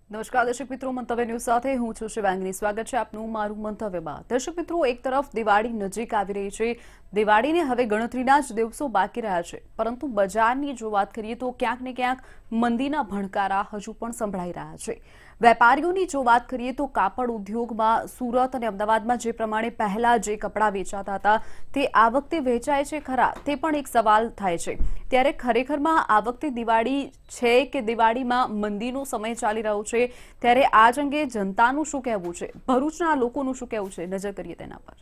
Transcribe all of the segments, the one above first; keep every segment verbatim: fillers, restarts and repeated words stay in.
નમસ્કાર દર્શક મિત્રો, મંતવ્ય ન્યૂઝ સાથે હું છું શિવાંગી। સ્વાગત છે આપનું મારું મંતવ્યમાં। દર્શક મિત્રો, એક તરફ દિવાળી નજીક આવી રહી છે। દિવાળીને હવે ગણતરીના જ દિવસો બાકી રહ્યા છે, પરંતુ બજારની જો વાત કરીએ તો ક્યાંક ને ક્યાંક મંદીના ભણકારા હજુ પણ સંભળાઈ રહ્યા છે। વેપારીઓની જો વાત કરીએ તો કાપડ ઉદ્યોગમાં સુરત અને અમદાવાદમાં જે પ્રમાણે પહેલા જે કપડાં વેચાતા હતા તે આ વખતે વેચાય છે ખરા, તે પણ એક સવાલ થાય છે। ત્યારે ખરેખરમાં આ વખતે દિવાળી છે કે દિવાળીમાં મંદીનો સમય ચાલી રહ્યો છે, ત્યારે આ જ અંગે જનતાનું શું કહેવું છે, ભરૂચના લોકોનું શું કહેવું છે, નજર કરીએ તેના પર।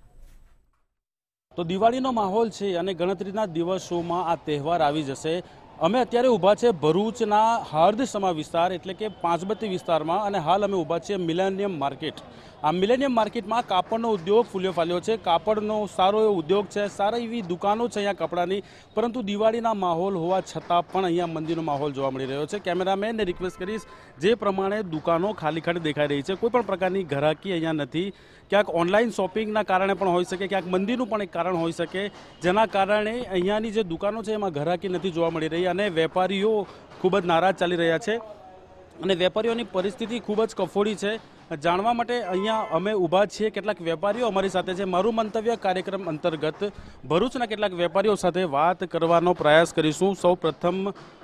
તો દિવાળીનો માહોલ છે અને ગણતરીના દિવસોમાં આ તહેવાર આવી જશે। અમે અત્યારે ઊભા છે ભરૂચના હાર્દસમા વિસ્તાર એટલે કે પાંચબત્તી વિસ્તારમાં, અને હાલ અમે ઊભા છીએ મિલેનિયમ માર્કેટ। આ મિલેનિયમ માર્કેટમાં કાપડનો ઉદ્યોગ ફૂલ્યો ફાલ્યો છે। કાપડનો સારો એવો ઉદ્યોગ છે, સારી એવી દુકાનો છે અહીંયા કપડાની, પરંતુ દિવાળીના માહોલ હોવા છતાં પણ અહીંયા મંદીનો માહોલ જોવા મળી રહ્યો છે। કેમેરામેનને રિક્વેસ્ટ કરીશ, જે પ્રમાણે દુકાનો ખાલી ખાલી દેખાઈ રહી છે, કોઈ પણ પ્રકારની ગ્રાહકી અહીંયા નથી। ક્યાંક ઓનલાઈન શોપિંગના કારણે પણ હોઈ શકે, ક્યાંક મંદીનું પણ એક કારણ હોઈ શકે, જેના કારણે અહીંયાની જે દુકાનો છે એમાં ગ્રાહકી નથી જોવા મળી રહી અને વેપારીઓ ખૂબ જ નારાજ ચાલી રહ્યા છે અને વેપારીઓની પરિસ્થિતિ ખૂબ જ કફોડી છે। જાણવા માટે અહીંયા અમે ઊભા છીએ, કેટલાક વેપારીઓ અમારી સાથે છે। મારું મંતવ્ય કાર્યક્રમ અંતર્ગત ભરૂચના કેટલાક વેપારીઓ સાથે વાત કરવાનો પ્રયાસ કરીશું। સૌ પ્રથમ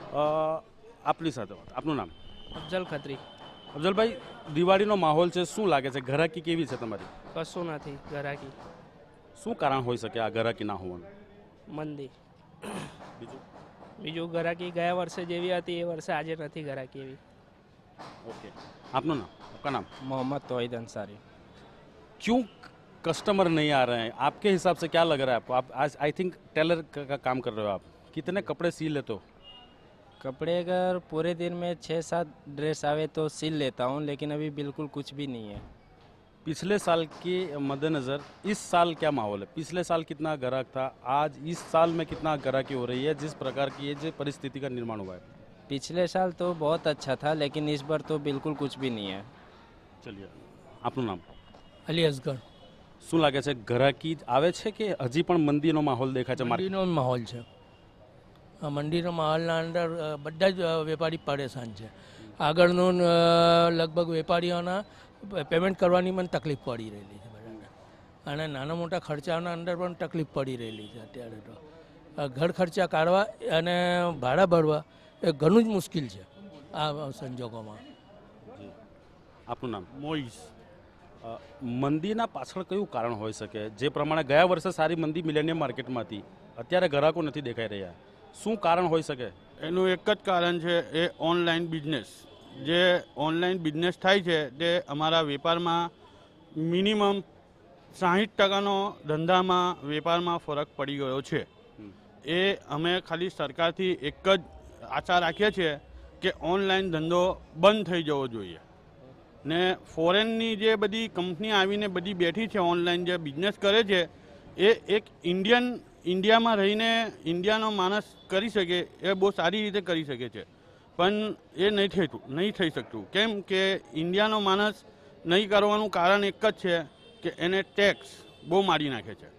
આપની સાથે વાત, આપનું નામ? અફઝલ ખત્રી। અફઝલભાઈ, દિવાળીનો માહોલ છે, શું લાગે છે, ગ્રાહકી કેવી છે તમારી? કશું નથી ગ્રાહકી। શું કારણ હોઈ શકે આ ગ્રાહકી ના હોવાનું? મંદી। બીજું બીજું ગ્રાહકી ગયા વર્ષે જેવી હતી એ વર્ષે આજે નથી ગ્રાહકી એવી। ओके, आपका नाम? आपका नाम? मोहम्मद तौहीद अंसारी। क्यों कस्टमर नहीं आ रहे हैं आपके हिसाब से? क्या लग रहा है आपको? आप आज आई थिंक टेलर का काम कर रहे हो आप, कितने कपड़े सी लेते हो? कपड़े अगर पूरे दिन में छः सात ड्रेस आवे तो सिल लेता हूँ, लेकिन अभी बिल्कुल कुछ भी नहीं है। पिछले साल के मद्देनज़र इस साल क्या माहौल है? पिछले साल कितना ग्राहक था, आज इस साल में कितना ग्राहकी हो रही है, जिस प्रकार की ये जो परिस्थिति का निर्माण हुआ है? पिछले साल तो बहुत अच्छा था, लेकिन इस बार तो बिल्कुल कुछ भी नहीं है। चलिए, आपનું નામ? અલી અસગર। શું લાગે છે, ગ્રાહકી આવે છે કે હજી પણ મંદીનો માહોલ દેખાય છે? મંદીનો માહોલ છે। આ મંદીનો માહોલના અંદર બધા જ વેપારી પરેશાન છે। આગળનો લગભગ વેપારીઓના પેમેન્ટ કરવાની પણ તકલીફ પડી રહેલી છે બધાને, અને નાના મોટા ખર્ચાના અંદર પણ તકલીફ પડી રહેલી છે। અત્યારે તો ઘર ખર્ચા કાઢવા અને ભાડા ભરવા એ ઘણું જ મુશ્કેલ છે આ સંજોગોમાં। આપનું નામ? મોઈસ। મંદીના પાછળ કયું કારણ હોઈ શકે? જે પ્રમાણે ગયા વર્ષે સારી મંદી મિલેનિયમ માર્કેટમાં હતી, અત્યારે ગ્રાહકો નથી દેખાઈ રહ્યા, શું કારણ હોઈ શકે? એનું એક જ કારણ છે, એ ઓનલાઈન બિઝનેસ। જે ઓનલાઈન બિઝનેસ થાય છે તે અમારા વેપારમાં મિનિમમ સાહીઠ ટકાનો ધંધામાં વેપારમાં ફરક પડી ગયો છે। એ અમે ખાલી સરકારથી એક જ આશા રાખીએ છીએ કે ઓનલાઈન ધંધો બંધ થઈ જવો જોઈએ ને ફોરેનની જે બધી કંપની આવીને બધી બેઠી છે ઓનલાઈન જે બિઝનેસ કરે છે, એ એક ઇન્ડિયન ઇન્ડિયામાં રહીને ઇન્ડિયાનો માણસ કરી શકે એ બહુ સારી રીતે કરી શકે છે, પણ એ નહીં થતું નહીં થઈ શકતું। કેમ કે ઇન્ડિયાનો માણસ નહીં કરવાનું કારણ એક જ છે કે એને ટેક્સ બહુ મારી નાખે છે।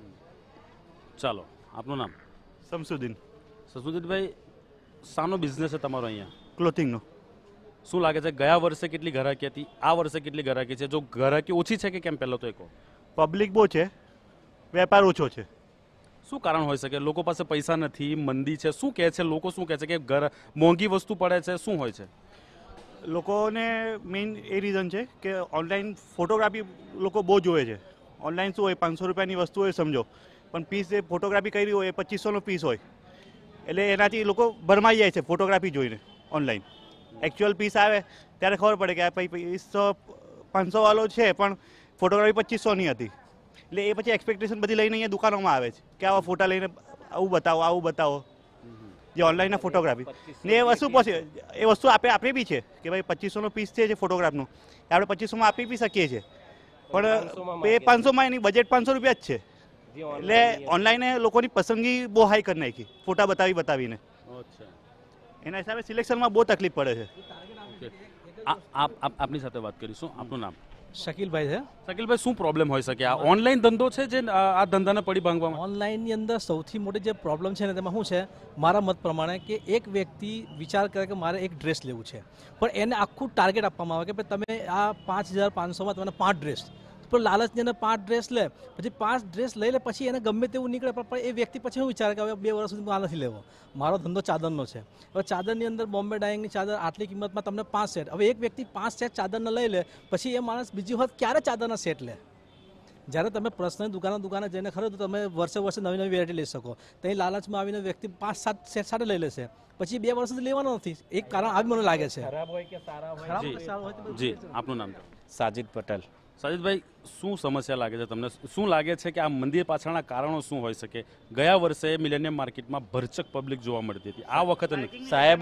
ચાલો, આપનું નામ? શમસુદ્દીન। શમસુદ્દીનભાઈ, શાનો બિઝનેસ છે તમારો અહીંયા? ક્લોથિંગનો। શું લાગે છે, ગયા વર્ષે કેટલી ગ્રાહકી હતી, આ વર્ષે કેટલી ગ્રાહકી છે? જો ગ્રાહકી ઓછી છે કે કેમ, પહેલો તો એ કહો। પબ્લિક બહુ છે, વેપાર ઓછો છે। શું કારણ હોઈ શકે? લોકો પાસે પૈસા નથી, મંદી છે, શું કહે છે લોકો? શું કહે છે કે ઘર મોંઘી વસ્તુ પડે છે, શું હોય છે? લોકોને મેઇન એ રીઝન છે કે ઓનલાઈન ફોટોગ્રાફી લોકો બહુ જોવે છે। ઓનલાઈન શું હોય, પાંચસો રૂપિયાની વસ્તુ હોય સમજો, પણ પીસ એ ફોટોગ્રાફી કરી હોય એ પચીસોનો પીસ હોય, એટલે એનાથી લોકો ભરમાઈ જાય છે ફોટોગ્રાફી જોઈને। ઓનલાઈન એકચ્યુઅલ પીસ આવે ત્યારે ખબર પડે કે આ પીસ તો પાંચસો વાળો છે પણ ફોટોગ્રાફી પચીસોની હતી, એટલે એ પછી એક્સપેક્ટેશન બધી લઈને અહીંયા દુકાનોમાં આવે છે કે આવા ફોટા લઈને આવું બતાવો આવું બતાવો, જે ઓનલાઈનના ફોટોગ્રાફી ને એ વસ્તુ પછી એ વસ્તુ આપણે આપી બી છે કે ભાઈ પચીસોનો પીસ છે જે ફોટોગ્રાફનો, આપણે પચીસોમાં આપી બી શકીએ છીએ, પણ એ પાંચસોમાં એની બજેટ પાંચસો રૂપિયા જ છે। એટલે ઓનલાઈને લોકોની પસંદગી બહુ હાઈ કરી નાખી ફોટા બતાવી બતાવીને, એના હિસાબે સિલેક્શનમાં બહુ તકલીફ પડે છે। આપની સાથે વાત કરીશું, આપનું નામ? શકીલભાઈ છે. શકીલભાઈ, શું પ્રોબ્લેમ હોઈ શકે? આ ઓનલાઈન ધંધો છે જે આ ધંધાને પડી ભાંગવામાં? ઓનલાઈનની અંદર સૌથી મોટી જે પ્રોબ્લેમ છે ને તેમાં શું છે, મારા મત પ્રમાણે કે એક વ્યક્તિ વિચાર કરે કે મારે એક ડ્રેસ લેવું છે, પણ એને આખું ટાર્ગેટ આપવામાં આવે કે ભાઈ તમે આ પાંચ હજાર પાંચસોમાં તમને પાંચ ડ્રેસ, પણ લાલચની અંદર પાંચ ડ્રેસ લે, પછી પાંચ ડ્રેસ લઈ લે, પછી એને ગમે તેવું નીકળે, પણ એ વ્યક્તિ પછી શું વિચારે કે હવે બે વર્ષ સુધી આ નથી લેવો. મારો ધંધો ચાદરનો છે, હવે ચાદરની અંદર બોમ્બે ડાઇંગની ચાદર આટલી કિંમતમાં તમને પાંચ સેટ, હવે એક વ્યક્તિ પાંચ સેટ ચાદરના લઈ લે, પછી એ માણસ બીજી વખત ક્યારે ચાદરના સેટ લે? જ્યારે તમે પર્સનલ દુકાને દુકાને જઈને ખરીદો તો તમે વર્ષે વર્ષે નવી નવી વેરાયટી લઈ શકો. ત્યાં લાલચમાં આવીને વ્યક્તિ પાંચ સાત સેટ સાથે લઈ લેશે, પછી બે વર્ષ સુધી લેવાનો નથી. એક કારણ આ મને લાગે છે. ખરાબ હોય કે સારા હોય. ખરાબ કે સારું હોય. જી, આપનું નામ? સાજિદ પટેલ. સાજિદભાઈ, શું સમસ્યા લાગે છે તમને? શું લાગે છે કે આ મંદિર પાછળના કારણો શું હોઈ શકે? ગયા વર્ષે મિલેનિયમ માર્કેટમાં ભરચક પબ્લિક જોવા મળતી હતી, આ વખતે નથી. સાહેબ,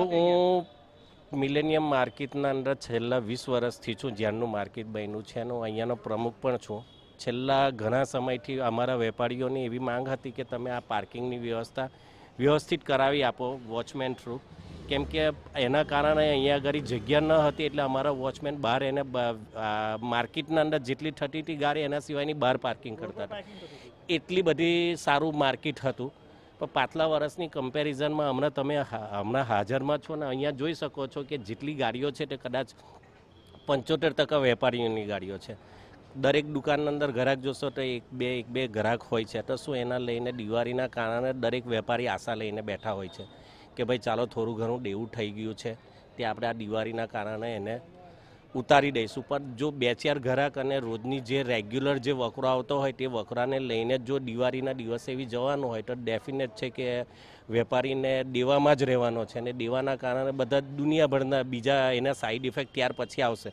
હું મિલેનિયમ માર્કેટના અંદર છેલ્લા વીસ વર્ષથી છું, જ્યારનું માર્કેટ બન્યું છે, હું અહીંયાનો પ્રમુખ પણ છું. છેલ્લા ઘણા સમયથી અમારા વેપારીઓની એવી માંગ હતી કે તમે આ પાર્કિંગની વ્યવસ્થા વ્યવસ્થિત કરાવી આપો વોચમેન થ્રુ, કેમ કે એના કારણે અહીંયા આગળ જગ્યા ન હતી, એટલે અમારા વોચમેન બહાર એને માર્કેટના અંદર જેટલી થતી હતી ગાડી એના સિવાયની બહાર પાર્કિંગ કરતા હતા. એટલી બધી સારું માર્કેટ હતું. પણ પાછલા વર્ષની કમ્પેરિઝનમાં હમણાં તમે હમણાં હાજરમાં છો ને અહીંયા જોઈ શકો છો કે જેટલી ગાડીઓ છે તે કદાચ પંચોતેર ટકા વેપારીઓની ગાડીઓ છે. દરેક દુકાનની અંદર ગ્રાહક જોશો તો એક બે એક બે ગ્રાહક હોય છે. તો શું એના લઈને દિવાળીના કારણે દરેક વેપારી આશા લઈને બેઠા હોય છે કે ભાઈ ચાલો થોડું ઘણું દેવું થઈ ગયું છે તે આપણે આ દિવાળીના કારણે એને ઉતારી દઈશું. પણ જો બે ચાર ગ્રાહક અને રોજની જે રેગ્યુલર જે વકરો આવતો હોય તે વકરાને લઈને જો દિવાળીના દિવસે એવી જવાનું હોય તો ડેફિનેટ છે કે વેપારીને દેવામાં જ રહેવાનો છે, અને દેવાના કારણે બધા દુનિયાભરના બીજા એના સાઈડ ઇફેક્ટ ત્યાર પછી આવશે.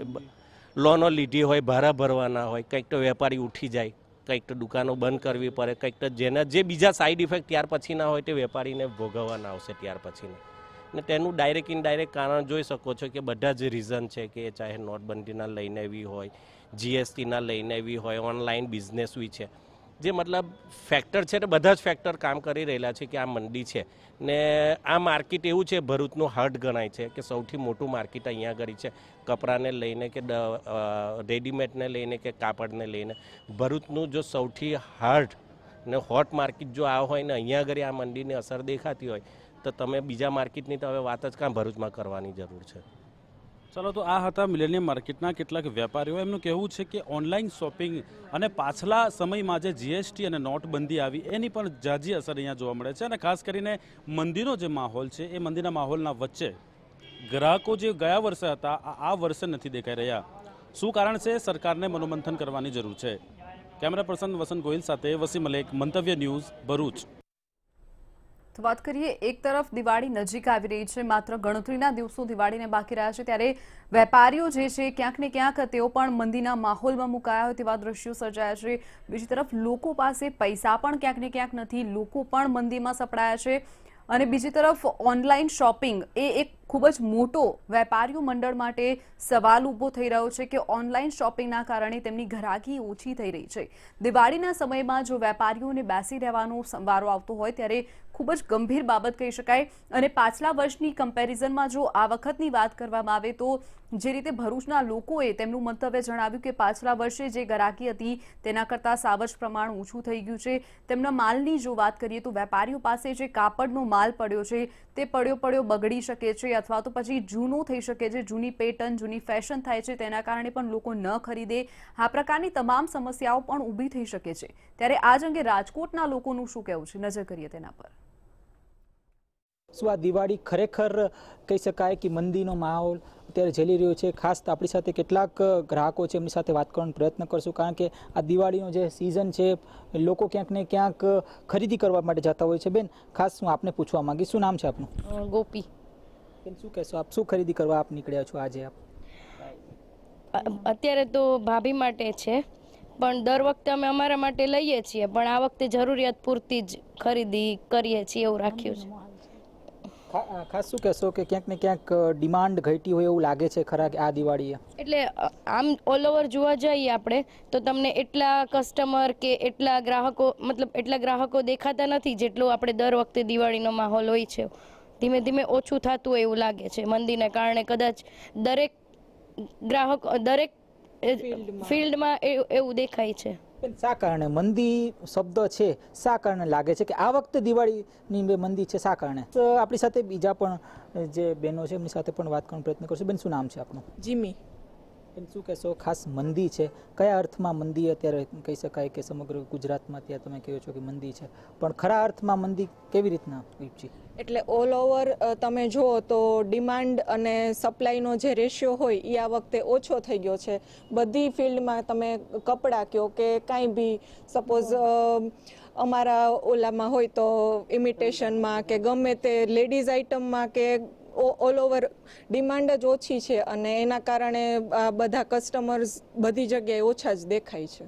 લોનો લીધી હોય, ભાડા ભરવાના હોય, કંઈક તો વેપારી ઉઠી જાય, કંઈક તો દુકાનો બંધ કરવી પડે, કંઈક તો જેના જે બીજા સાઈડ ઇફેક્ટ ત્યાર પછીના હોય તે વેપારીને ભોગવવાના આવશે ત્યાર પછીના. ને તેનું ડાયરેક્ટ ઇનડાયરેક્ટ કારણ જોઈ શકો છો કે બધા જ રીઝન છે, કે ચાહે નોટબંધીના લઈને એવી હોય, જીએસટીના લઈને એવી હોય, ઓનલાઈન બિઝનેસ બી છે, જે મતલબ ફેક્ટર છે તે બધા જ ફેક્ટર કામ કરી રહેલા છે કે આ મંદી છે. ને આ માર્કેટ એવું છે, ભરૂચનું હાર્ટ ગણાય છે કે સૌથી મોટું માર્કેટ અહીંયા આગળ છે, કપડાને લઈને કે રેડીમેડને લઈને કે કાપડને લઈને. ભરૂચનું જો સૌથી હાર્ટ ને હોટ માર્કેટ જો આ હોય ને અહીંયા આગળ આ મંદીની અસર દેખાતી હોય તો તમે બીજા માર્કેટની તો હવે વાત જ કાં ભરૂચમાં કરવાની જરૂર છે. ચલો, તો આ હતા મિલેનિયમ માર્કેટના કેટલાક વેપારીઓ. એમનું કહેવું છે કે ઓનલાઈન શોપિંગ અને પાછલા સમયમાં જે જીએસટી અને નોટબંધી આવી એની પણ ઝાઝી અસર અહીંયા જોવા મળે છે, અને ખાસ કરીને મંદીનો જે માહોલ છે એ મંદીના માહોલના વચ્ચે ગ્રાહકો જે ગયા વર્ષે હતા આ વર્ષે નથી દેખાઈ રહ્યા. શું કારણ છે? સરકારને મનોમંથન કરવાની જરૂર છે. કેમેરા પર્સન વસંત ગોહિલ સાથે વસીમ મલેક, મંતવ્ય ન્યૂઝ, ભરૂચ. તો વાત કરીએ, એક તરફ દિવાળી નજીક આવી રહી છે, માત્ર ગણતરીના દિવસો દિવાળીને બાકી રહ્યા છે, ત્યારે વેપારીઓ જે છે ક્યાંક ને ક્યાંક તેઓ પણ મંદીના માહોલમાં મુકાયા હોય તેવા દ્રશ્યો સર્જાયા છે. બીજી તરફ લોકો પાસે પૈસા પણ ક્યાંક ને ક્યાંક નથી, લોકો પણ મંદીમાં સપડાયા છે. અને બીજી તરફ ઓનલાઈન શોપિંગ એ એક ખૂબ જ મોટો વેપારીઓ મંડળ માટે સવાલ ઊભો થઈ રહ્યો છે કે ઓનલાઈન શોપિંગના કારણે તેમની ગ્રાહકી ઓછી થઈ રહી છે. દિવાળીના સમયમાં જો વેપારીઓને બેસી રહેવાનો વારો આવતો હોય ત્યારે ખૂબ જ ગંભીર બાબત કહી શકાય. અને પાછલા વર્ષની કમ્પેરિઝનમાં જો આ વખતની વાત કરવામાં આવે તો જે રીતે ભરૂચના લોકોએ તેમનું મંતવ્ય જણાવ્યું કે પાછલા વર્ષે જે ગ્રાહકી હતી તેના કરતાં સાવ જ પ્રમાણ ઓછું થઈ ગયું છે. તેમના માલની જો વાત કરીએ તો વેપારીઓ પાસે જે કાપડનો માલ પડ્યો છે તે પડ્યો પડ્યો બગડી શકે છે, અથવા તો પછી જૂનો થઈ શકે છે, જૂની પેટર્ન જૂની ફેશન થાય છે, તેના કારણે પણ લોકો ન ખરીદે. આ પ્રકારની તમામ સમસ્યાઓ પણ ઊભી થઈ શકે છે. ત્યારે આજ અંગે રાજકોટના લોકોનું શું કહેવું છે, નજર કરીએ તેના પર. શું આ દિવાળી ખરેખર કહી શકાય કે મંદીનો માહોલ અત્યારે ઝેલી રહ્યો છે? ખાસ તો આપણી સાથે કેટલાક ગ્રાહકો છે, એમની સાથે વાત કરવાનો પ્રયત્ન કરશું, કારણ કે આ દિવાળીનો જે સિઝન છે લોકો ક્યાંક ને ક્યાંક ખરીદી કરવા માટે જતા હોય છે. બેન, ખાસ હું આપને પૂછવા માંગીશ, શું નામ છે આપનું? ગોપી. બેન, શું કહેશો આપ, શું ખરીદી કરવા આપ નીકળ્યા છો આજે? આપ અત્યારે તો ભાભી માટે છે, પણ દર વખતે અમે અમારા માટે લઈએ છીએ, પણ આ વખતે જરૂરિયાત પૂરતી જ ખરીદી કરીએ છીએ એવું રાખ્યું છે. ખાસ શું કહેશો કે ક્યાંક ને ક્યાંક ડિમાન્ડ ઘટી હોય એવું લાગે છે ખરા આ દિવાળીએ? એટલે આમ ઓલ ઓવર જોવા જઈએ આપણે તો તમને એટલા કસ્ટમર કે એટલા ગ્રાહકો મતલબ એટલા ગ્રાહકો દેખાતા નથી જેટલો આપણે દર વખતે દિવાળીનો માહોલ હોય છે. ધીમે ધીમે ઓછું થતું હોય એવું લાગે છે મંદીને કારણે. કદાચ દરેક ગ્રાહક દરેક ફિલ્ડમાં એવું દેખાય છે. શા કારણે મંદી શબ્દ છે, શા કારણે લાગે છે કે આ વખતે દિવાળીની મંદી છે, શા કારણે? આપણી સાથે બીજા પણ જે બહેનો છે એમની સાથે પણ વાત કરવાનો પ્રયત્ન કરશું. બેન, શું નામ છે આપનું? જીમી. બેન, શું કહેશો? ખાસ મંદી છે, કયા અર્થમાં મંદી અત્યારે કહી શકાય કે સમગ્ર ગુજરાતમાં ત્યાં તમે કહો છો કે મંદી છે, પણ ખરા અર્થમાં મંદી કેવી રીતના ઉપજી? એટલે ઓલ ઓવર તમે જુઓ તો ડિમાન્ડ અને સપ્લાયનો જે રેશિયો હોય એ આ વખતે ઓછો થઈ ગયો છે. બધી ફિલ્ડમાં તમે કપડાં કહો કે કાંઈ બી, સપોઝ અમારા ઓલામાં હોય તો ઇમિટેશનમાં કે ગમે તે લેડીઝ આઇટમમાં કે ઓલ ઓવર ડિમાન્ડ જ ઓછી છે અને એના કારણે બધા કસ્ટમર્સ બધી જગ્યાએ ઓછા જ દેખાય છે.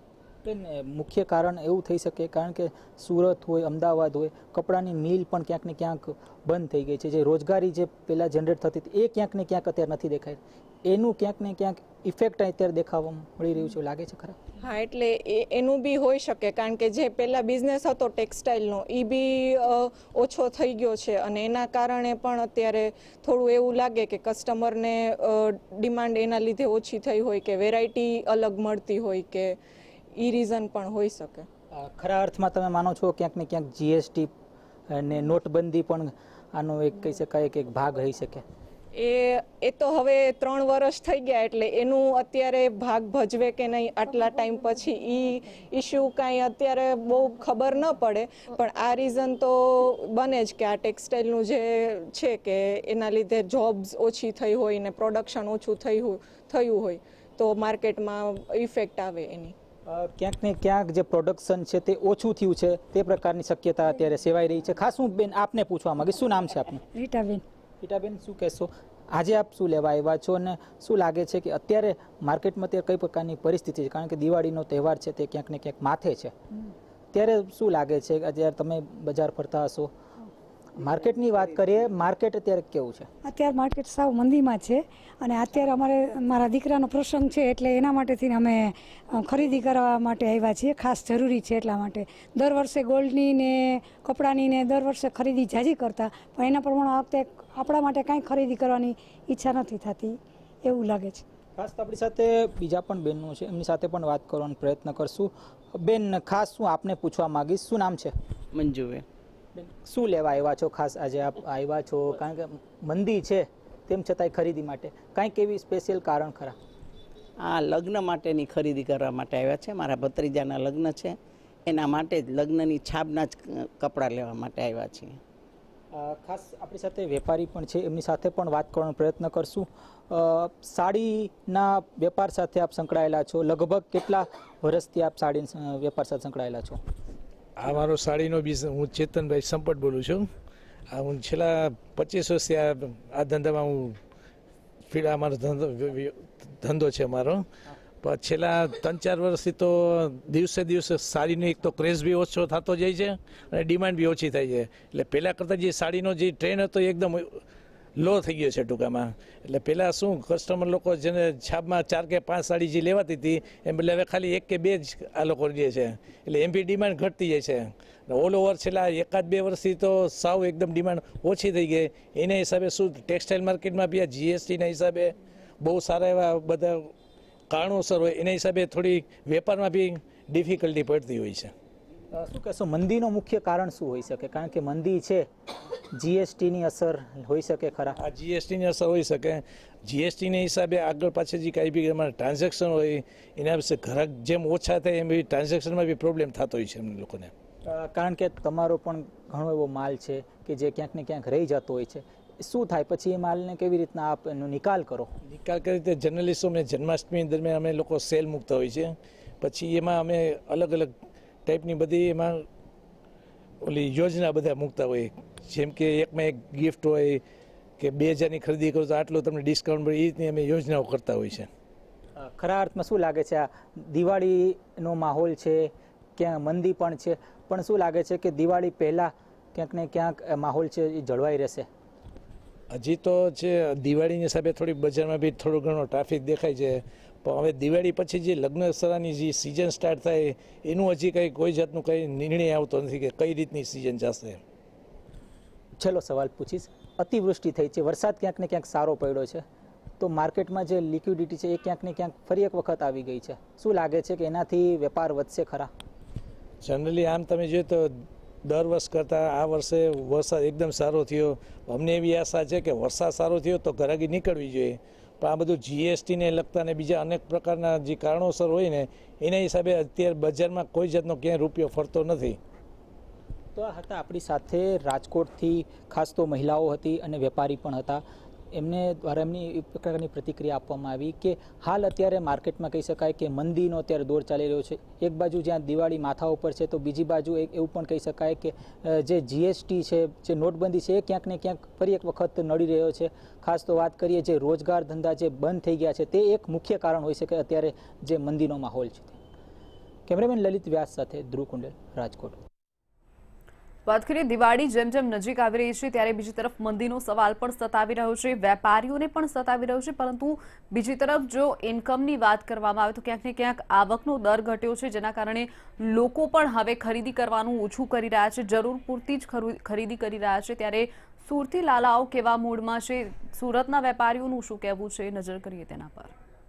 મુખ્ય કારણ એવું થઈ શકે કારણ કે સુરત હોય, અમદાવાદ હોય, કપડાની મિલ પણ ક્યાંક ને ક્યાંક બંધ થઈ ગઈ છે. જે રોજગારી જે પહેલાં જનરેટ થતી હતી એ ક્યાંક ને ક્યાંક અત્યારે નથી દેખાય. એનું ક્યાંક ને ક્યાંક ઇફેક્ટ અત્યારે દેખાવા મળી રહ્યું છે, લાગે છે ખરા? હા, એટલે એનું બી હોઈ શકે કારણ કે જે પહેલાં બિઝનેસ હતો ટેક્સટાઇલનો એ બી ઓછો થઈ ગયો છે અને એના કારણે પણ અત્યારે થોડું એવું લાગે કે કસ્ટમરને ડિમાન્ડ એના લીધે ઓછી થઈ હોય કે વેરાયટી અલગ મળતી હોય કે એ રીઝન પણ હોઈ શકે. ખરા અર્થમાં તમે માનો છો ક્યાંક ને ક્યાંક જીએસટી અને નોટબંધી પણ આનો એક કહી શકાય કે એક ભાગ હોઈ શકે? એ એ તો હવે ત્રણ વર્ષ થઈ ગયા એટલે એનું અત્યારે ભાગ ભજવે કે નહીં આટલા ટાઈમ પછી એ ઇસ્યુ કાંઈ અત્યારે બહુ ખબર ન પડે, પણ આ રીઝન તો બને જ કે આ ટેક્સટાઇલનું જે છે કે એના લીધે જોબ્સ ઓછી થઈ હોય ને પ્રોડક્શન ઓછું થયું થયું હોય તો માર્કેટમાં ઇફેક્ટ આવે એની. ક્યાંક ને ક્યાંક જે પ્રોડક્શન છે તે ઓછું થયું છે તે પ્રકારની શક્યતા અત્યારે સેવાઈ રહી છે. ખાસ હું બેન આપને પૂછવા માંગીશ, શું નામ છે આપનું? રીટાબેન. રીટાબેન, શું કહેશો? આજે આપ શું લેવા આવ્યા છો અને શું લાગે છે કે અત્યારે માર્કેટમાં અત્યારે કઈ પ્રકારની પરિસ્થિતિ છે? કારણ કે દિવાળીનો તહેવાર છે તે ક્યાંક ને ક્યાંક માથે છે, ત્યારે શું લાગે છે જ્યારે તમે બજાર ફરતા હશો? માર્કેટની વાત કરીએ, માર્કેટ અત્યારે કેવું છે? અત્યારે માર્કેટ સાવ મંદીમાં છે અને અત્યારે અમારે મારા દીકરાનો પ્રસંગ છે એટલે એના માટેથી અમે ખરીદી કરવા માટે આવ્યા છીએ. ખાસ જરૂરી છે એટલા માટે. દર વર્ષે ગોલ્ડની ને કપડાની ને દર વર્ષે ખરીદી જાજી કરતા, પણ એના પ્રમાણે આ વખતે આપણા માટે કાંઈ ખરીદી કરવાની ઈચ્છા નથી થતી એવું લાગે છે. ખાસ આપણી સાથે બીજા પણ બહેનો છે, એમની સાથે પણ વાત કરવાનો પ્રયત્ન કરશું. બેન, ખાસ હું આપને પૂછવા માંગીશ, શું નામ છે? મંજુબેન. શું લેવા આવ્યા છો? ખાસ આજે આપ આવ્યા છો કારણ કે મંદી છે તેમ છતાંય ખરીદી માટે કાંઈક એવી સ્પેશિયલ કારણ ખરા? આ લગ્ન માટેની ખરીદી કરવા માટે આવ્યા છે. મારા ભત્રીજાના લગ્ન છે એના માટે જ લગ્નની છાબના જ કપડાં લેવા માટે આવ્યા છીએ. ખાસ આપણી સાથે વેપારી પણ છે, એમની સાથે પણ વાત કરવાનો પ્રયત્ન કરશું. સાડીના વેપાર સાથે આપ સંકળાયેલા છો, લગભગ કેટલા વર્ષથી આપ સાડી વેપાર સાથે સંકળાયેલા છો? આ મારો સાડીનો બિઝનેસ, હું ચેતનભાઈ સંપટ બોલું છું. આ હું છેલ્લા પચીસ વર્ષથી આ ધંધામાં હું ફીડ આ મારો ધંધો ધંધો છે મારો. પણ છેલ્લા ત્રણ ચાર વર્ષથી તો દિવસે દિવસે સાડીનો એક તો ક્રેઝ બી ઓછો થતો જાય છે અને ડિમાન્ડ બી ઓછી થાય છે. એટલે પહેલાં કરતાં જે સાડીનો જે ટ્રેન્ડ હતો એ એકદમ લો થઈ ગયો છે ટૂંકામાં. એટલે પહેલાં શું કસ્ટમર લોકો જેને છાપમાં ચાર કે પાંચ સાડી જે લેવાતી હતી એમ બદલે હવે ખાલી એક કે બે જ આ લોકો લે છે. એટલે એમ બી ડિમાન્ડ ઘટતી જાય છે. ઓલ ઓવર છેલ્લા એકાદ બે વર્ષથી તો સાવ એકદમ ડિમાન્ડ ઓછી થઈ ગઈ. એના હિસાબે શું ટેક્સટાઇલ માર્કેટમાં બી આ જીએસટીના હિસાબે બહુ સારા એવા બધા કારણોસર હોય એના હિસાબે થોડી વેપારમાં બી ડિફિકલ્ટી પડતી હોય છે. શું કહેશો, મંદીનું મુખ્ય કારણ શું હોઈ શકે? કારણ કે મંદી છે, જીએસટીની અસર હોઈ શકે ખરા? આ જીએસટીની અસર હોઈ શકે. જીએસટીના હિસાબે આગળ પાછળ જે કાંઈ બી અમારા ટ્રાન્ઝેક્શન હોય એના વિશે ઘરાક જેમ ઓછા થાય એમ બી ટ્રાન્ઝેક્શનમાં બી પ્રોબ્લેમ થતો હોય છે એમને લોકોને. કારણ કે તમારો પણ ઘણો એવો માલ છે કે જે ક્યાંક ને ક્યાંક રહી જતો હોય છે. શું થાય પછી એ માલને કેવી રીતના આપ એનો નિકાલ કરો? નિકાલ કરી રીતે જનરલી શું અમે જન્માષ્ટમી દરમિયાન અમે લોકો સેલ મૂકતા હોય છે. પછી એમાં અમે અલગ અલગ ટાઈપની બધી એમાં ઓલી યોજના બધા મૂકતા હોય. જેમ કે એકમાં એક ગિફ્ટ હોય કે બે હજારની ખરીદી કરો તો આટલો તમને ડિસ્કાઉન્ટ મળે, એ રીતની અમે યોજનાઓ કરતા હોય છે. ખરા અર્થમાં શું લાગે છે, આ દિવાળીનો માહોલ છે, ક્યાં મંદી પણ છે, પણ શું લાગે છે કે દિવાળી પહેલાં ક્યાંક ને ક્યાંક માહોલ છે એ જળવાઈ રહેશે? હજી તો છે દિવાળીની હિસાબે થોડી બજારમાં બી થોડો ઘણો ટ્રાફિક દેખાય છે. પણ હવે દિવાળી પછી જે લગ્ન સરાની જે સિઝન સ્ટાર્ટ થાય એનું હજી કંઈ કોઈ જાતનું કંઈ નિર્ણય આવતો નથી કે કઈ રીતની સિઝન જશે. છેલ્લો સવાલ પૂછીશ, અતિવૃષ્ટિ થઈ છે, વરસાદ ક્યાંક ને ક્યાંક સારો પડ્યો છે, તો માર્કેટમાં જે લિક્વિડિટી છે એ ક્યાંક ને ક્યાંક ફરી એક વખત આવી ગઈ છે. શું લાગે છે કે એનાથી વેપાર વધશે ખરા? જનરલી આમ તમે જોઈએ તો દર વર્ષ કરતાં આ વર્ષે વરસાદ એકદમ સારો થયો. અમને એવી આશા છે કે વરસાદ સારો થયો તો ઘરાકી નીકળવી જોઈએ, પણ આ બધું જીએસટીને લગતા ને બીજા અનેક પ્રકારના જે કારણોસર હોય ને એના હિસાબે અત્યારે બજારમાં કોઈ જાતનો ક્યાંય રૂપિયો ફરતો નથી. તો આ હતા આપણી સાથે રાજકોટથી ખાસ તો મહિલાઓ હતી અને વેપારી પણ હતા. એમને દ્વારા એમની એક પ્રકારની પ્રતિક્રિયા આપવામાં આવી કે હાલ અત્યારે માર્કેટમાં કહી શકાય કે મંદીનો અત્યારે દોર ચાલી રહ્યો છે. એક બાજુ જ્યાં દિવાળી માથા ઉપર છે તો બીજી બાજુ એક એવું પણ કહી શકાય કે જે જીએસટી છે, જે નોટબંધી છે, એ ક્યાંક ને ક્યાંક ફરી એક વખત નડી રહ્યો છે. ખાસ તો વાત કરીએ જે રોજગાર ધંધા જે બંધ થઈ ગયા છે તે એક મુખ્ય કારણ હોઈ શકે અત્યારે જે મંદીનો માહોલ છે. કેમેરામેન લલિત વ્યાસ સાથે ધ્રુવ કુંડેલ, રાજકોટ. વાત કરીએ દિવાળી જેમ જેમ નજીક આવી રહી છે ત્યારે બીજી તરફ મંદીનો સવાલ પણ સતાવી રહ્યો છે, વેપારીઓને પણ સતાવી રહ્યો છે. પરંતુ બીજી તરફ જો ઇન્કમની વાત કરવામાં આવે તો ક્યાંક ને ક્યાંક આવકનો દર ઘટ્યો છે, જેના કારણે લોકો પણ હવે ખરીદી કરવાનું ઓછું કરી રહ્યા છે, જરૂર પૂરતી જ ખરીદી કરી રહ્યા છે. ત્યારે સુરતી લાલાઓ કેવા મૂડમાં છે, સુરતના વેપારીઓનું શું કહેવું છે, નજર કરીએ તેના પર.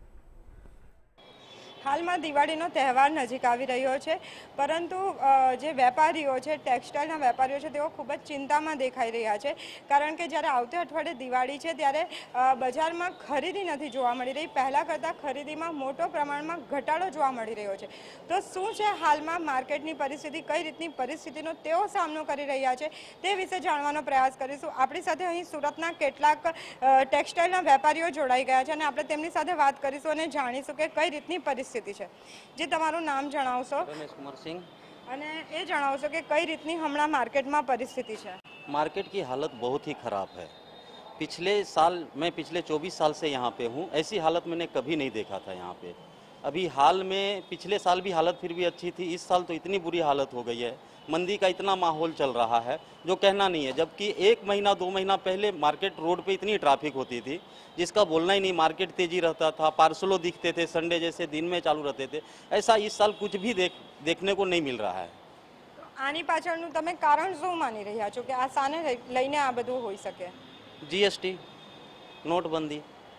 હાલમાં દિવાળીનો તહેવાર નજીક આવી રહ્યો છે, પરંતુ જે વેપારીઓ છે, ટેક્સટાઇલના વેપારીઓ છે, તેઓ ખૂબ જ ચિંતામાં દેખાઈ રહ્યા છે. કારણ કે જ્યારે આવતે અઠવાડિયે દિવાળી છે ત્યારે બજારમાં ખરીદી નથી જોવા મળી રહી. પહેલાં કરતાં ખરીદીમાં મોટો પ્રમાણમાં ઘટાડો જોવા મળી રહ્યો છે. તો શું છે હાલમાં માર્કેટની પરિસ્થિતિ, કઈ રીતની પરિસ્થિતિનો તેઓ સામનો કરી રહ્યા છે તે વિશે જાણવાનો પ્રયાસ કરીશું. આપણી સાથે અહીં સુરતના કેટલાક ટેક્સટાઇલના વેપારીઓ જોડાઈ ગયા છે અને આપણે તેમની સાથે વાત કરીશું અને જાણીશું કે કઈ રીતની પરિસ્થિતિ છે. જે તમારું નામ જણાવશો? रमेश कुमार सिंह. અને એ જણાવશો કે કઈ રીતની હમણાં માર્કેટમાં પરિસ્થિતિ છે? मार्केट की हालत बहुत ही ख़राब है. पिछले साल मैं पिछले चौबीस साल से यहाँ पे हूँ, ऐसी हालत मैंने कभी नहीं देखा था यहाँ पे. अभी हाल में पिछले साल भी हालत फिर भी अच्छी थी, इस साल तो इतनी बुरी हालत हो गई है, मंदी का इतना माहौल चल रहा है जो कहना नहीं है. जबकि एक महीना दो महीना पहले मार्केट रोड पे इतनी ट्रैफिक होती थी जिसका बोलना ही नहीं. मार्केट तेजी रहता था, पार्सलों दिखते थे, संडे जैसे दिन में चालू रहते थे. ऐसा इस साल कुछ भी देख देखने को नहीं मिल रहा है. આની પાછળનું તમે કારણ શું માની રહ્યા છો કે આ સાને લઈને આ બધું હોઈ શકે? જીએસટી, નોટબંધી.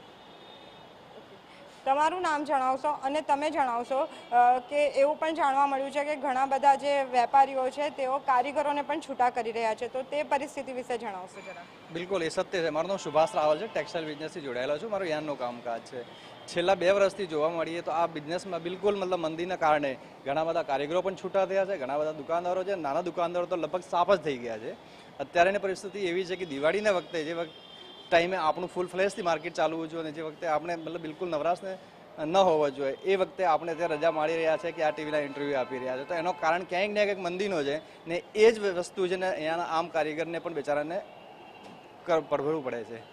તમારું નામ જણાવશો અને તમે જણાવશો કે એવું પણ જાણવા મળ્યું છે કે ઘણા બધા જે વેપારીઓ છે તેઓ કારીગરોને પણ છૂટા કરી રહ્યા છે, તો તે પરિસ્થિતિ વિશે જણાવશો જરા. બિલકુલ, એ સત્ય છે. મારું નામ સુભાષ રાવલ છે, ટેક્સટાઇલ બિઝનેસથી જોડાયેલો છું. મારું યાનનું કામકાજ છે. છેલ્લા બે વર્ષથી જોવા મળીએ તો આ બિઝનેસમાં બિલકુલ મતલબ મંદીના કારણે ઘણા બધા કારીગરો પણ છૂટા થયા છે, ઘણા બધા દુકાનદારો છે, નાના દુકાનદારો તો લગભગ સાફ જ થઈ ગયા છે. અત્યારેની પરિસ્થિતિ એવી છે કે દિવાળીના વખતે જે વખતે ટાઈમે આપણું ફૂલ ફ્લેશથી માર્કેટ ચાલવું જોઈએ અને જે વખતે આપણે મતલબ બિલકુલ નવરાશને ન હોવો જોઈએ એ વખતે આપણે ત્યાં રજા માણી રહ્યા છે કે આ ટીવીના ઇન્ટરવ્યૂ આપી રહ્યા છે. તો એનો કારણ ક્યાંક ને ક્યાંક મંદીનો છે ને એ જ વસ્તુ છે ને અહીંયાના આમ કારીગરને પણ બેચારાને પડભરવું પડે છે.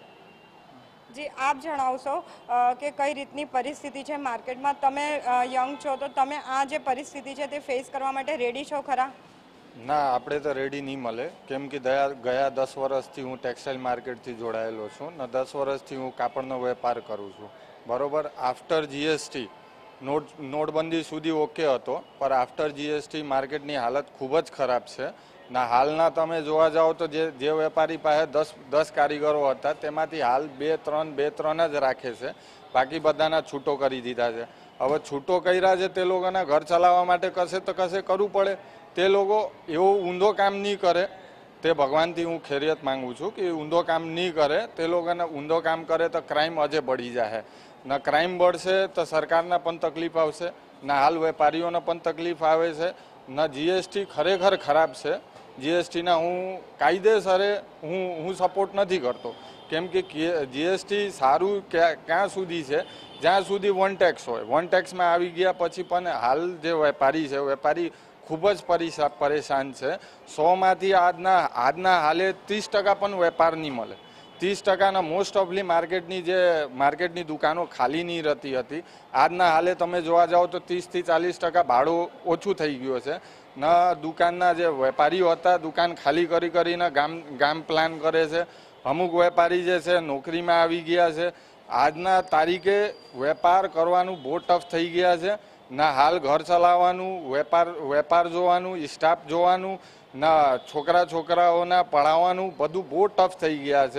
જી, આપ જણાવશો કે કઈ રીતની પરિસ્થિતિ છે માર્કેટમાં? તમે યંગ છો તો તમે આ જે પરિસ્થિતિ છે તે ફેસ કરવા માટે રેડી છો ખરા? ના, આપણે તો રેડી નહીં મળે, કેમ કે ગયા દસ વર્ષથી હું ટેક્સટાઇલ માર્કેટથી જોડાયેલો છું ને દસ વર્ષથી હું કાપડનો વેપાર કરું છું. બરોબર, આફ્ટર જીએસટી નોટ નોટબંધી સુધી ઓકે હતો, પણ આફ્ટર જીએસટી માર્કેટની હાલત ખૂબ જ ખરાબ છે. ના હાલના તમે જોવા જાઓ તો જે જે વેપારી પાસે દસ દસ કારીગરો હતા તેમાંથી હાલ બે ત્રણ બે ત્રણ જ રાખે છે, બાકી બધાના છૂટો કરી દીધા છે. હવે છૂટો કર્યા છે તે લોકોના ઘર ચલાવવા માટે કશે તો કશે કરવું પડે. તે લોકો એવો ઊંધો કામ નહીં કરે, તે ભગવાનથી હું ખૈરિયત માંગુ છું કે ઊંધો કામ નહીં કરે. તે લોકોને ઊંધો કામ કરે તો ક્રાઇમ અજે બળી જાય. ના ક્રાઇમ બળશે તો સરકારને પણ તકલીફ આવશે, ના હાલ વેપારીઓને પણ તકલીફ આવે છે. ના જીએસટી ખરેખર ખરાબ છે. જીએસટીના હું કાયદેસરે હું હું સપોર્ટ નથી કરતો, કેમ કે જીએસટી સારું ક્યાં સુધી છે જ્યાં સુધી વન ટેક્સ હોય. વન ટેક્સમાં આવી ગયા પછી પણ હાલ જે વેપારી છે વેપારી ખૂબ જ પરેશાન છે. સોમાંથી આજના આજના હાલે ત્રીસ ટકા પણ વેપાર નહીં મળે. ત્રીસ ટકાના મોસ્ટ ઓફલી માર્કેટની જે માર્કેટની દુકાનો ખાલી નહીં રહેતી હતી, આજના હાલે તમે જોવા જાઓ તો ત્રીસથી ચાલીસ ટકા ભાડું ઓછું થઈ ગયું છે. ના દુકાનના જે વેપારીઓ હતા દુકાન ખાલી કરી કરીને ગામ ગામ પ્લાન કરે છે. અમુક વેપારી જે છે નોકરીમાં આવી ગયા છે. આજના તારીખે વેપાર કરવાનું બહુ ટફ થઈ ગયા છે. ના હાલ ઘર ચલાવવાનું, વેપાર વેપાર જોવાનું, સ્ટાફ જોવાનું, ના છોકરા છોકરાઓના પઢાવવાનું બધું બહુ ટફ થઈ ગયા છે.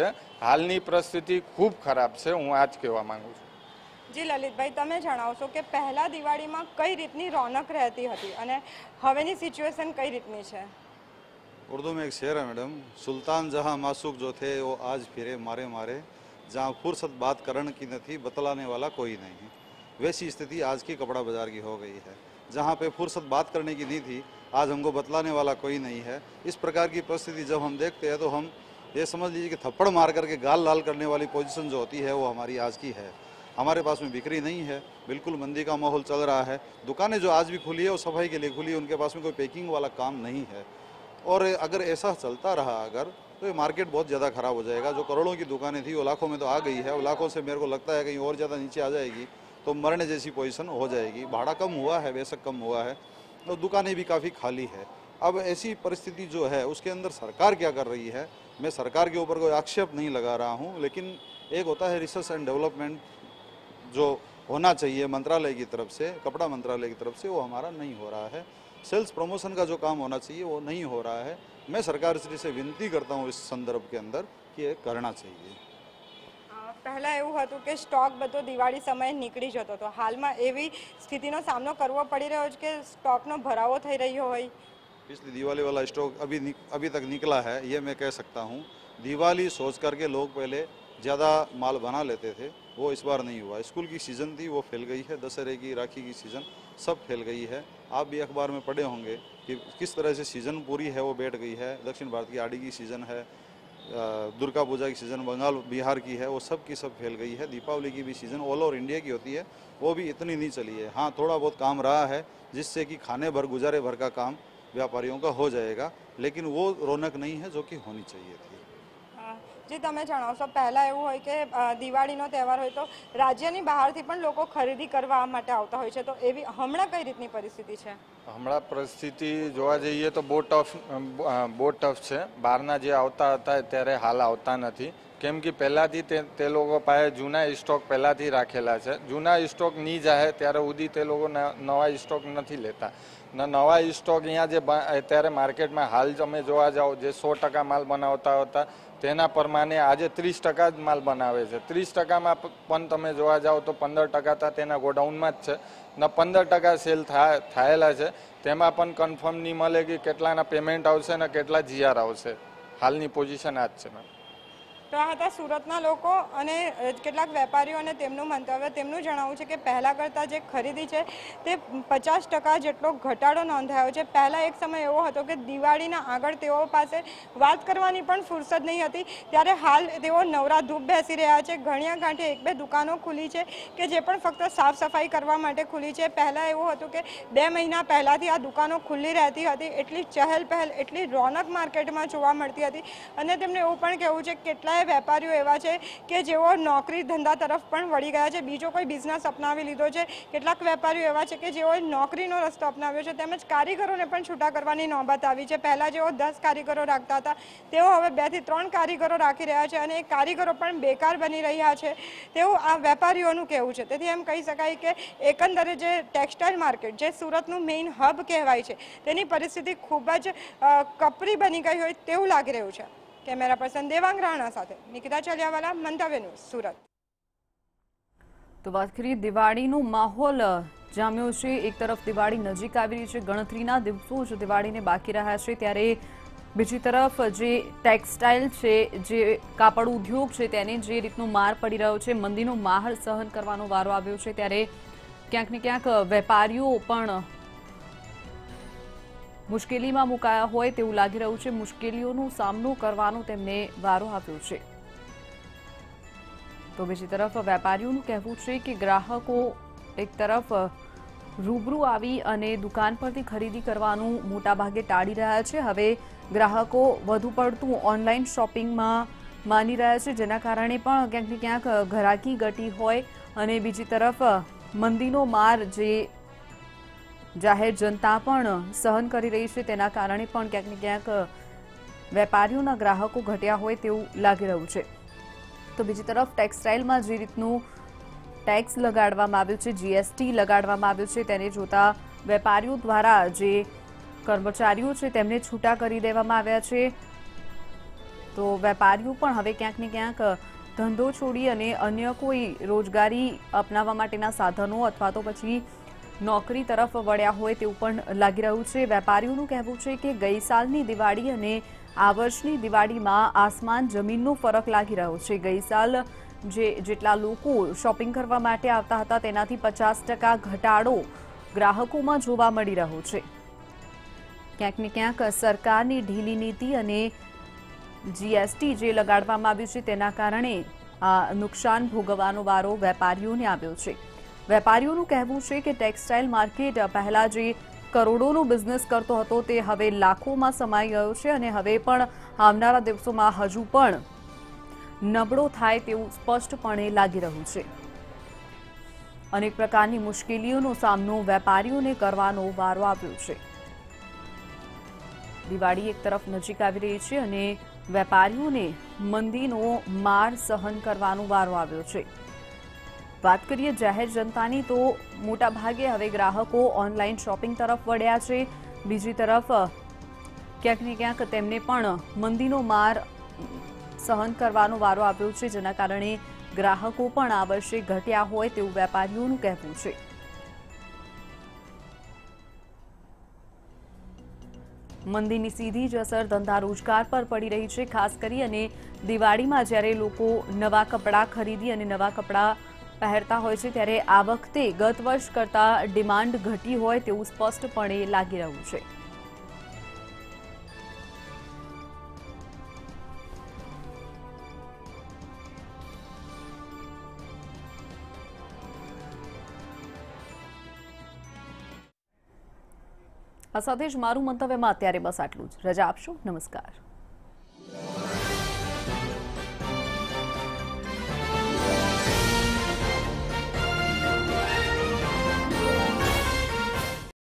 હાલની પરિસ્થિતિ ખૂબ ખરાબ છે, હું આ જ કહેવા માંગુ છું। જી લલિતભાઈ, તમે જણાવશો કે પહેલા દિવાળીમાં કઈ રીતની રોનક રહેતી હતી અને હવેની સિચ્યુએશન કઈ રીતની છે? उर्दू में एक शेर है मैडम, सुल्तान जहाँ मासूक जो थे वो आज फिरे मारे मारे, जहाँ फुर्सत बात करण की न थी बतलाने वाला कोई नहीं। वैसी स्थिति आज की कपड़ा बाजार की हो गई है, जहाँ पे फुर्सत बात करने की नहीं थी आज हमको बतलाने वाला कोई नहीं है। इस प्रकार की परिस्थिति जब हम देखते हैं तो हम ये समझ लीजिए कि थप्पड़ मार करके गाल लाल करने वाली पोजीशन जो होती है वो हमारी आज की है। हमारे पास में बिक्री नहीं है, बिल्कुल मंदी का माहौल चल रहा है। दुकानें जो आज भी खुली है वो सफाई के लिए खुली है, उनके पास में कोई पैकिंग वाला काम नहीं है। और अगर ऐसा चलता रहा अगर तो ये मार्केट बहुत ज़्यादा ख़राब हो जाएगा। जो करोड़ों की दुकानें थी वो लाखों में तो आ गई है, वो लाखों से मेरे को लगता है कहीं और ज़्यादा नीचे आ जाएगी तो मरने जैसी पोजीशन हो जाएगी। भाड़ा कम हुआ है, बेशक कम हुआ है, और दुकानें भी काफ़ी खाली है। अब ऐसी परिस्थिति जो है उसके अंदर सरकार क्या कर रही है, मैं सरकार के ऊपर कोई आक्षेप नहीं लगा रहा हूँ, लेकिन एक होता है रिसर्च एंड डेवलपमेंट जो होना चाहिए मंत्रालय की तरफ से, कपड़ा मंत्रालय की तरफ से, वो हमारा नहीं हो रहा है। सेल्स प्रमोशन का जो काम होना चाहिए वो नहीं हो रहा है। मैं सरकार श्री से विनती करता हूँ इस संदर्भ के अंदर कि ये करना चाहिए। પહેલા એવું હતું કે સ્ટોક બધો દિવાળી સમયે નીકળી જતો હતો, હાલમાં એવી સ્થિતિનો સામનો કરવો પડી રહ્યો છે કે સ્ટોકનો ભરાવો થઈ રહ્યો હોય? पिछली दिवाली वाला स्टॉक अभी अभी तक निकला है, ये मैं कह सकता हूँ। दिवाली सोच करके लोग पहले ज़्यादा माल बना लेते थे, वो इस बार नहीं हुआ। स्कूल की सीज़न थी वो फैल गई है, दशहरे की, राखी की सीज़न सब फैल गई है। आप भी अखबार में पढ़े होंगे कि किस तरह से सीज़न पूरी है वो बैठ गई है। दक्षिण भारत की आड़ी की सीज़न है, दुर्गा पूजा की सीज़न बंगाल बिहार की है, वो सब की सब फैल गई है। दीपावली की भी सीज़न ऑल ओवर इंडिया की होती है, वो भी इतनी नहीं चली है। हाँ, थोड़ा बहुत काम रहा है जिससे कि खाने भर गुजारे भर का काम व्यापारियों का हो जाएगा, लेकिन वो रौनक नहीं है जो कि होनी चाहिए थी। જે તમે જણાવશો, પહેલાં એવું હોય કે દિવાળીનો તહેવાર હોય તો રાજ્યની બહારથી પણ લોકો ખરીદી કરવા માટે આવતા હોય છે, તો એવી હમણાં કઈ રીતની પરિસ્થિતિ છે? હમણાં પરિસ્થિતિ જોવા જઈએ તો બહુ ટફ બહુ ટફ છે। બહારના જે આવતા હતા ત્યારે હાલ આવતા નથી, કેમ કે પહેલાંથી તે તે લોકો પાસે જૂના સ્ટોક પહેલાંથી રાખેલા છે। જૂના સ્ટોક નહીં જાય ત્યારે સુધી તે લોકો નવા સ્ટોક નથી લેતા ને નવા સ્ટોક અહીંયા જે અત્યારે માર્કેટમાં હાલ તમે જોવા જાઓ જે સો ટકા માલ બનાવતા હતા તેના પ્રમાણે આજે ત્રીસ ટકા જ માલ બનાવે છે। ત્રીસ ટકામાં પણ તમે જોવા જાઓ તો પંદર ટકા તો તેના ગોડાઉનમાં જ છે ને પંદર ટકા સેલ થયેલા છે, તેમાં પણ કન્ફર્મ નહીં મળે કે કેટલાના પેમેન્ટ આવશે ને કેટલા જીઆર આવશે। હાલની પોઝિશન આ જ છે મેમ। તો આ હતા સુરતના લોકો અને કેટલાક વેપારીઓ અને તેમનું મંતવ્ય। તેમનું જણાવવું છે કે પહેલાં કરતાં જે ખરીદી છે તે પચાસ ટકા જેટલો ઘટાડો નોંધાયો છે। પહેલાં એક સમય એવો હતો કે દિવાળીના આગળ તેઓ પાસે વાત કરવાની પણ ફુરસદ નહીં હતી, ત્યારે હાલ તેઓ નવરા ધૂપ બેસી રહ્યા છે। ઘણીયા ગાંઠે એક બે દુકાનો ખુલી છે કે જે પણ ફક્ત સાફ સફાઈ કરવા માટે ખુલી છે। પહેલાં એવું હતું કે બે મહિના પહેલાંથી આ દુકાનો ખુલ્લી રહેતી હતી, એટલી ચહેલ પહેલ, એટલી રોનક માર્કેટમાં જોવા મળતી હતી। અને તેમને એવું પણ કહેવું છે કે કેટલાય વેપારીઓ એવા છે કે જેઓ નોકરી ધંધા તરફ પણ વળી ગયા છે, બીજો કોઈ બિઝનેસ અપનાવી લીધો છે। કેટલાક વેપારીઓ એવા છે કે જેઓએ નોકરીનો રસ્તો અપનાવ્યો છે, તેમજ કારીગરોને પણ છૂટા કરવાની નોબત આવી છે। પહેલાં જેઓ દસ કારીગરો રાખતા હતા તેઓ હવે બેથી ત્રણ કારીગરો રાખી રહ્યા છે અને એ કારીગરો પણ બેકાર બની રહ્યા છે તેવું આ વેપારીઓનું કહેવું છે। તેથી એમ કહી શકાય કે એકંદરે જે ટેક્સટાઇલ માર્કેટ જે સુરતનું મેઇન હબ કહેવાય છે તેની પરિસ્થિતિ ખૂબ જ કપરી બની ગઈ હોય તેવું લાગી રહ્યું છે। કેમેરા પર્સન દેવાંગ રાણા સાથે નિકિતા ચલિયાવાલા, મંતવ્ય ન્યૂઝ, સુરત। તો વાત કરીએ દિવાળીનો માહોલ જામ્યો છે। એક તરફ દિવાળી નજીક આવી રહી છે, ગણતરીના દિવસો જ દિવાળીને બાકી રહ્યા છે, ત્યારે બીજી તરફ જે ટેક્સટાઇલ છે, જે કાપડ ઉદ્યોગ છે તેને જે રીતનો માર પડી રહ્યો છે, મંદીનો માર સહન કરવાનો વારો આવ્યો છે, ત્યારે ક્યાંક ને ક્યાંક વેપારીઓ પણ મુશ્કેલીમાં મુકાયા હોય તેવું લાગી રહ્યું છે। મુશ્કેલીઓનો સામનો કરવાનો તેમને વારો આવ્યો છે। તો બીજી તરફ વેપારીઓનું કહેવું છે કે ગ્રાહકો એક તરફ રૂબરૂ આવી અને દુકાન પરથી ખરીદી કરવાનું મોટાભાગે ટાળી રહ્યા છે। હવે ગ્રાહકો વધુ પડતું ઓનલાઈન શોપિંગમાં માની રહ્યા છે, જેના કારણે પણ ક્યાંક ને ક્યાંક ઘરાકી ઘટી હોય અને બીજી તરફ મંદીનો માર જે જાહેર જનતા પણ સહન કરી રહી છે તેના કારણે પણ ક્યાંક ને ક્યાંક વેપારીઓના ગ્રાહકો ઘટ્યા હોય તેવું લાગી રહ્યું છે। તો બીજી તરફ ટેક્સટાઇલમાં જે રીતનું ટેક્સ લગાડવામાં આવ્યું છે, જીએસટી લગાડવામાં આવ્યું છે, તેને જોતા વેપારીઓ દ્વારા જે કર્મચારીઓ છે તેમને છૂટા કરી દેવામાં આવ્યા છે। તો વેપારીઓ પણ હવે ક્યાંક ને ક્યાંક ધંધો છોડી અને અન્ય કોઈ રોજગારી અપનાવવા માટેના સાધનો અથવા તો પછી નોકરી તરફ વળ્યા હોય તેવું પણ લાગી રહ્યું છે। વેપારીઓનું કહેવું છે કે ગઈ સાલની દિવાળી અને આ વર્ષની દિવાળીમાં આસમાન જમીનનો ફરક લાગી રહ્યો છે। ગઈ સાલ જે જેટલા લોકો શોપિંગ કરવા માટે આવતા હતા તેનાથી પચાસ ટકા ઘટાડો ગ્રાહકોમાં જોવા મળી રહ્યો છે। ક્યાંક ને ક્યાંક સરકારની ઢીલી નીતિ અને જીએસટી જે લગાડવામાં આવ્યું છે તેના કારણે આ નુકસાન ભોગવવાનો વારો વેપારીઓને આવ્યો છે। વેપારીઓનું કહેવું છે કે ટેક્સટાઇલ માર્કેટ પહેલા જે કરોડોનો બિઝનેસ કરતો હતો તે હવે લાખોમાં સમાઈ ગયો છે અને હવે પણ આવનારા દિવસોમાં હજુ પણ નબળો થાય તેવું સ્પષ્ટપણે લાગી રહ્યું છે। અનેક પ્રકારની મુશ્કેલીઓનો સામનો વેપારીઓને કરવાનો વારો આવ્યો છે। દિવાળી એક તરફ નજીક આવી રહી છે અને વેપારીઓને મંદીનો માર સહન કરવાનો વારો આવ્યો છે। વાત કરીએ જાહેર જનતાની તો મોટા ભાગે હવે ગ્રાહકો ઓનલાઈન શોપિંગ તરફ વળ્યા છે। બીજી તરફ ક્યાંક ને ક્યાંક તેમને પણ મંદીનો માર સહન કરવાનો વારો આવ્યો છે, જેના કારણે ગ્રાહકો પણ આ વર્ષે ઘટ્યા હોય તેવું વેપારીઓનું કહેવું છે। મંદીની સીધી જ અસર ધંધા રોજગાર પર પડી રહી છે। ખાસ કરી અને દિવાળીમાં જ્યારે લોકો નવા કપડાં ખરીદી અને નવા કપડાં પહેરતા હોય છે ત્યારે આ વખતે ગત વર્ષ કરતાં ડિમાન્ડ ઘટી હોય તેવું સ્પષ્ટપણે લાગી રહ્યું છે। આ સાથે જ મારું મંતવ્યમાં અત્યારે બસ આટલું જ। રજા આપશો। નમસ્કાર।